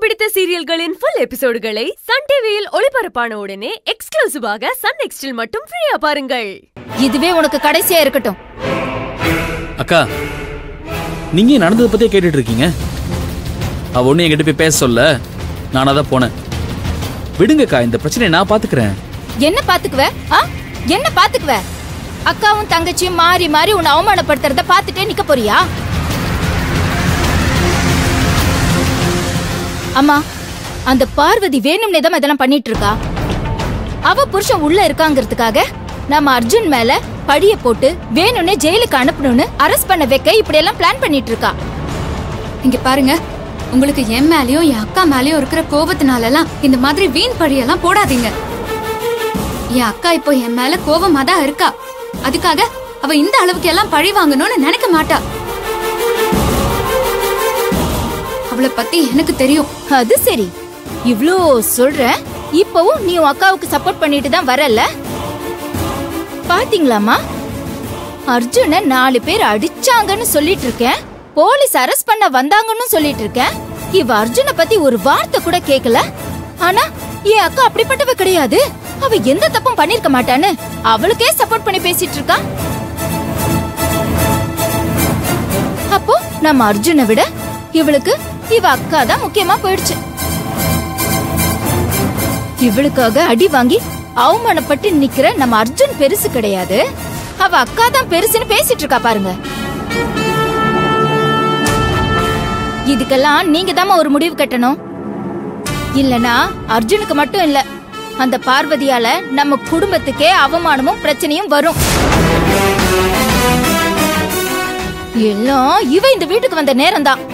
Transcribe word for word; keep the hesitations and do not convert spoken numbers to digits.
பிடித்த சீரியல்களின் full எபிசோடுகளை Sun டிவியில் ஒளிபரப்பான உடனே எக்ஸ்க்ளூசிவாக சன் நெக்ஸ்டில் மட்டும் ஃப்ரீயா பாருங்கள். இதுவே உனக்கு கடைசியா இருக்கட்டும். அக்கா, நீங்க நடந்தத பத்தியே கேட்டுட்டு இருக்கீங்க. அவ ஒண்ணு என்கிட்ட போய் பேச சொல்ல, நானா தான் போனேன். விடுங்கக்கா, இந்த பிரச்சனையை நான் பாத்துக்கிறேன். என்ன பாத்துக்குவ? என்ன பாத்துக்குவ? அக்காவும் தங்கச்சியும் மாறி மாறி உன்னை அவமானப்படுத்துறத பாத்துட்டே நிக்க போறியா? அம்மா, அந்த பார்வதி வேணும்னே தான் இதெல்லாம் பண்ணிட்டு இருக்கா. அவ புருஷன் உள்ள இருக்காங்கிறதுக்காக நம்ம அர்ஜுன் மேல படிய போட்டு வேணும்னே ஜெயிலுக்கு அனுப்பணும்னு அரெஸ்ட் பண்ண வைக்க இப்படி எல்லாம் பிளான் பண்ணிட்டு இருக்கா. இங்க பாருங்க, உங்களுக்கு என் மேலயும் என் அக்கா மேலயும் இருக்கிற கோபத்தினால எல்லாம் இந்த மாதிரி வீண் பழியெல்லாம் போடாதீங்க. என் அக்கா இப்போ என் மேல கோபமா தான் இருக்கா. அதுக்காக அவ இந்த அளவுக்கு எல்லாம் பழி வாங்கணும்னு நினைக்க மாட்டா. அவளை பத்தி எனக்கு தெரியும். அது சரி, இவ்ளோ சொல்ற. இப்பவும் நீ உன் அக்காவுக்கு சப்போர்ட் பண்ணிட்டு தான் வரல. பாத்தீங்களாமா, அர்ஜுன நாலு பேர் அடிச்சாங்கன்னு சொல்லிட்டு இருக்கேன், போலீஸ் அரெஸ்ட் பண்ண வந்தாங்கன்னு சொல்லிட்டு இருக்கேன். இவ அர்ஜுன பத்தி ஒரு வார்த்தை கூட கேக்கல. ஆனா என் அக்கா அப்படிப்பட்டவ கிடையாது, அவ எந்த தப்பும் பண்ணிருக்க மாட்டான்னு அவளுக்கே சப்போர்ட் பண்ணி பேசிட்டு இருக்கா. அப்போ நம்ம அர்ஜுனை விட இவளுக்கு இவ அக்கா தான் முக்கியமா போயிடுச்சு. இவளுக்காக அடி வாங்கி அவமானப்பட்டு நிக்கிற நம்ம அர்ஜுன் பெருசு கிடையாது, அவ அக்கா தான் பெருசுன்னு பேசிட்டு இருக்கா பாருங்க. இதுக்கெல்லாம் நீங்க தான் ஒரு முடிவு கட்டணும். இல்லனா அர்ஜுனுக்கு மட்டும் இல்ல, அந்த பார்வதியால நம்ம குடும்பத்துக்கே அவமானமும் பிரச்சனையும் வரும். எல்லாம் இவ இந்த வீட்டுக்கு வந்த நேரம் தான்.